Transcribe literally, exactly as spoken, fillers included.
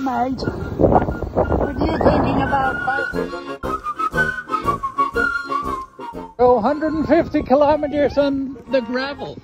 mate. What are you thinking about, mate? Go one hundred fifty kilometers on the gravel.